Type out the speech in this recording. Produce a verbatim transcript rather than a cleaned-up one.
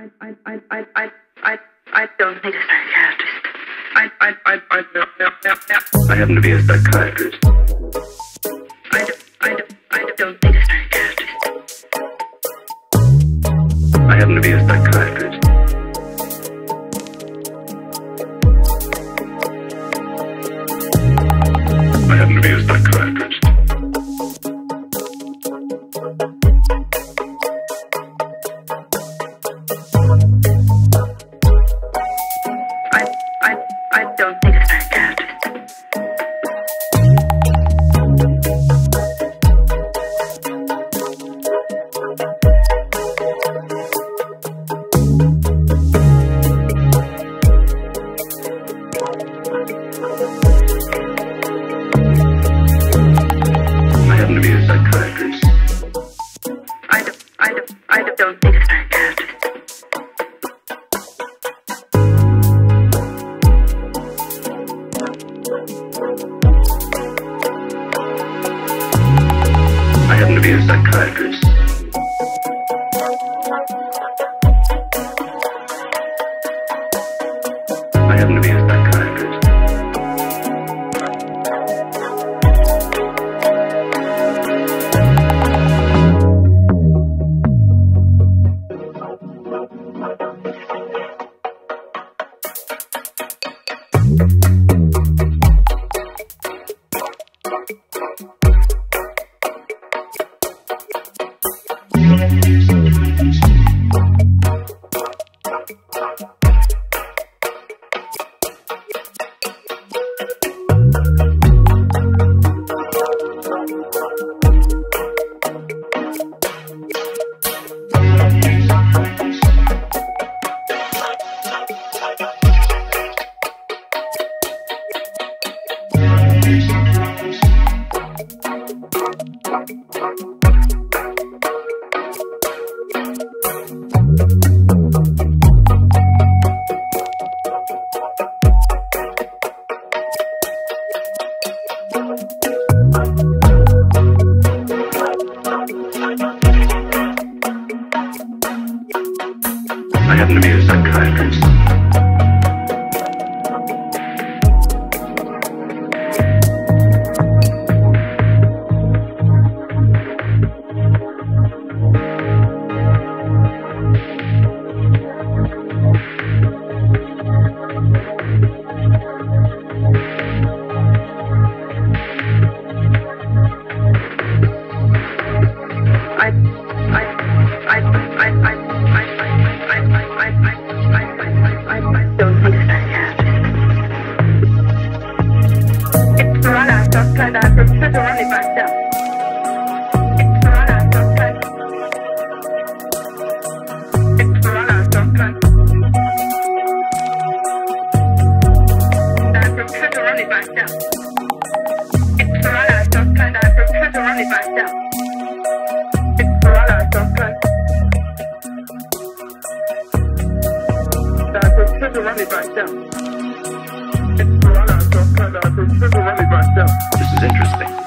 I, I, I, I, I, I, I don't need a psychiatrist. I, I, I, I, no, no, no, no. I happen to be a psychiatrist. I don't, I don't, I don't need a psychiatrist. I happen to be a psychiatrist. I happen to be a psychiatrist. I, I, I don't need a psychiatrist. I happen to be a psychiatrist. I don't, I don't, I don't need a psychiatrist. I happen to be a psychiatrist. I happen to be a psychiatrist. I happen to be a psychiatrist. I, I, I, I, I, I, I, I, I, I, I don't need a psychiatrist. It's the one I thought kind I prefer to run it myself. It's the one I thought kind. It's the one I thought kind. I prefer to run it myself. It's the one I thought kind I prefer to run it myself. It's the one I thought kind. I prefer to run it myself. It's the one I thought kind I prefer to run it myself. This is interesting.